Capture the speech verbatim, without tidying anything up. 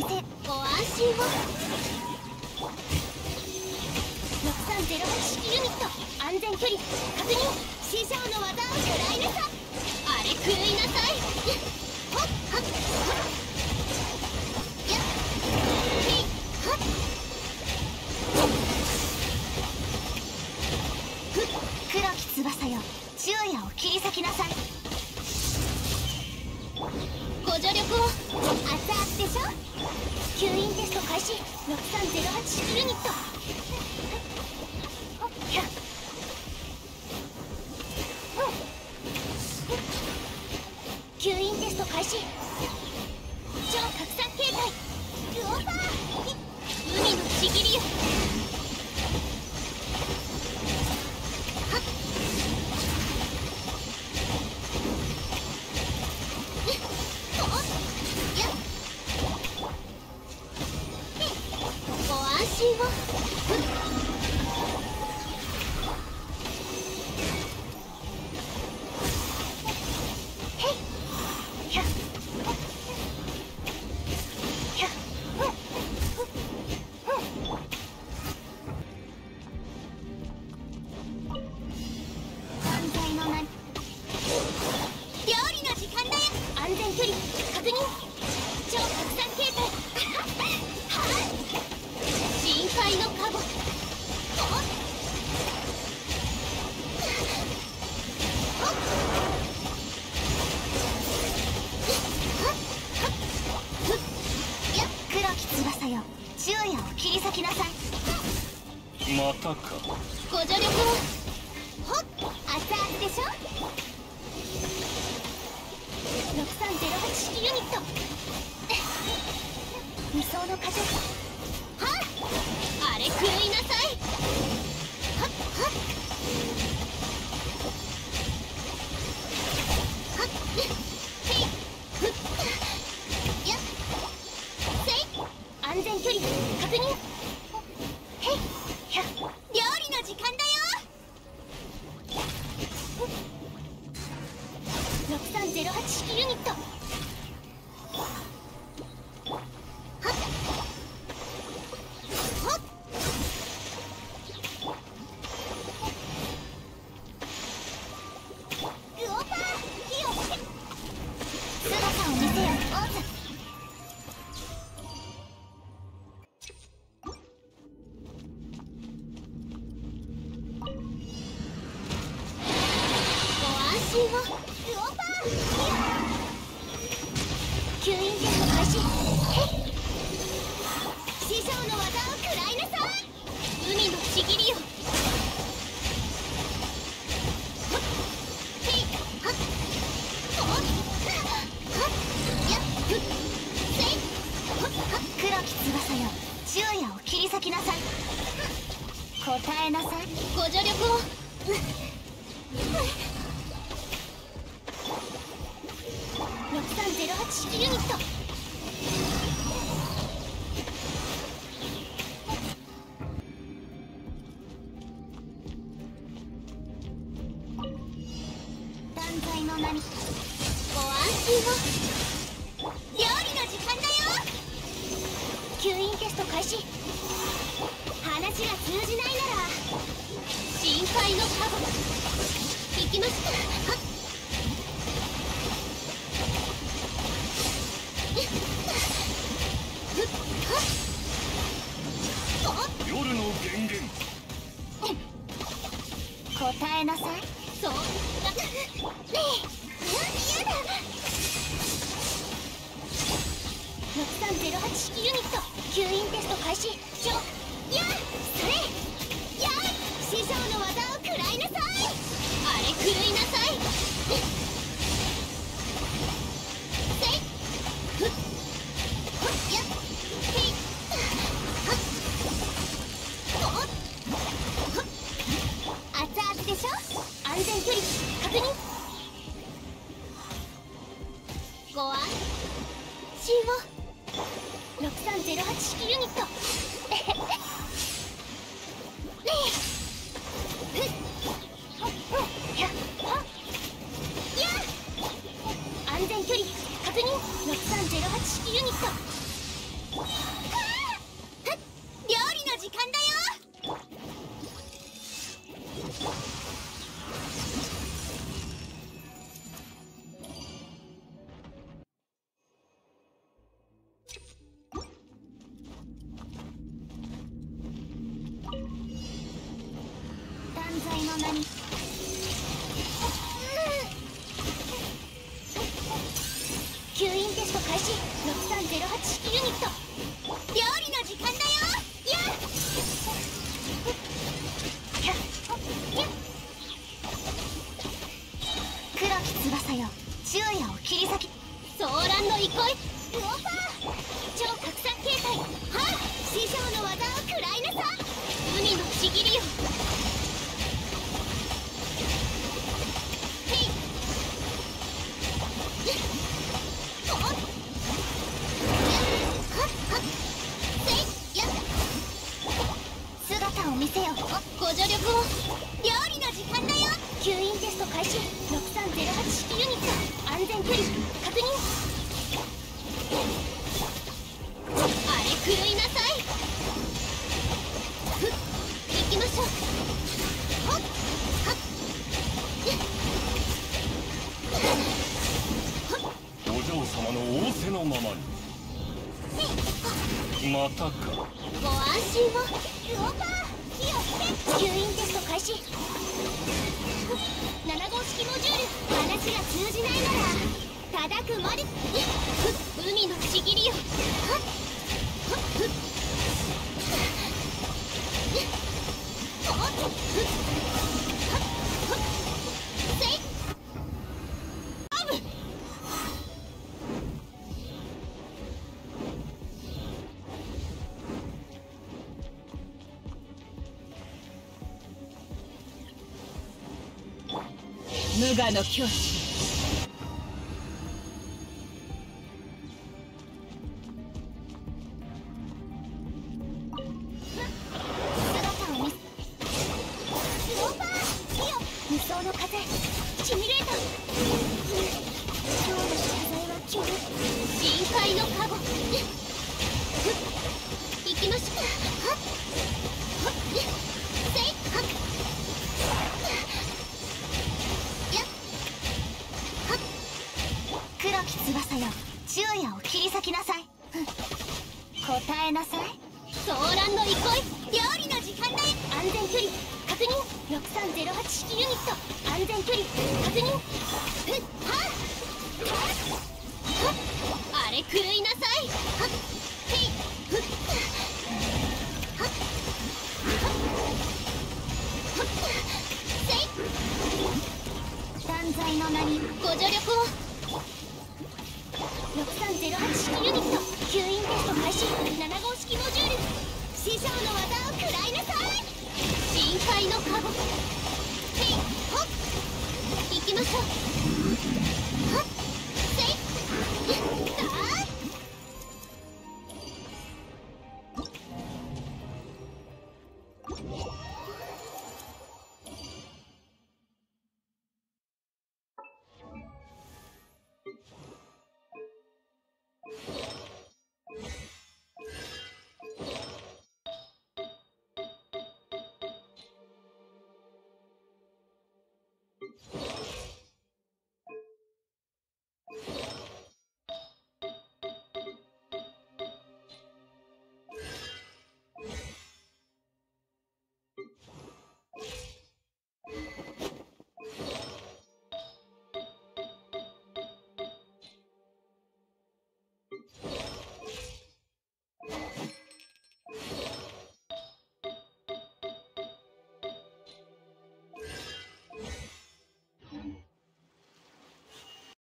せご安心を。ろくさんゼロはち式ユニット安全距離確認。師匠の技を食らいなさ。あれ狂いなさい。ほっはっはっやっへいはっふっ。黒き翼よ昼夜を切り裂きなさい。ご助力を熱々でしょ。吸引テスト開始。ろくさんゼロはち式ユニット吸引テスト開始。超拡散形態ルオーバー海のちぎりよ。はっおっやっご安心を。ふっまたか。 ご助力をほっ熱々でしょ。ろくさんゼロはち式ユニット理想の風はっあれ狂いなさい。はっはっはっへいふっやっせい安全距離確認。へい料理の時間だよ。ろくさんゼロはち式ユニットはっはっルオーバー火を姿を見せよオーズ。ルオーバー吸引テスト開始。へい師匠の技を食らいなさい。海のちぎりよ。はっへいはっほっはっやっふっせいはっはっ黒き翼よ昼夜を切り裂きなさい。答えなさい。ご助力をろくさんゼロはち式ユニット断罪の名にご安心を。料理の時間だよ。吸引テスト開始。話が通じないなら心配のカゴ行きました。はっ夜の源源答えなさい。そうだねえやだ。ろくさんゼロはち式ユニット吸引テスト開始。ちょやそれや師匠の技を食らいなさい。あれ狂いなさい。せいふっほっやへいはっほっほっ熱々でしょ。安全距離確認。ご安心を。ろくさんゼロはち式ユニットえへへねえふっほっやっほっや安全距離確認。ろくさんゼロはち式ユニットの名に吸引テスト開始。ろくさんゼロはち式ユニット、料理の時間だよ。やっやっやっ黒き翼よ、昼夜を切り裂き。ソーランの憩い、ウオーパー超拡散形態。はあ、師匠の技を食らいなさ。海のちぎりよ。へいおっはっはっせいやっ姿を見せよ。ご助力を。料理の時間だよ。吸引テスト開始。ろくさんゼロはち式ユニット、安全距離確認。あれ狂いなさい。ふっ行きましょう。ほっはっお嬢様の仰せのままに。またか。 ご安心を。ウオパー火をつけ。吸引テスト開始。なな号式モジュール、話が通じないなら叩くまで。海のちぎりよ。はっはっふっほっふっはっほっせいアブ。 無我の境地。 姿を見せ。スローバー火よ。無双の風シミュレーター。今日の謝罪は急。深海のカゴ。行きましょう。はっはっせいはっやっはっ黒き翼よ、昼夜を切り裂きなさい。答えなさい。ソーランの憩い、料理の時間だよ。安全距離確認。ろくさんゼロはち式ユニット、安全距離確認。ふっはっはっあれ狂いなさい。はっへいふっはっはっはっせい断罪の名にご助力を。ろくさんゼロはち式ユニット、吸引テスト開始。なな号式モジュール、師匠の技を食らいなさい。深海のカゴへいほっ行きましょう。はっせいだー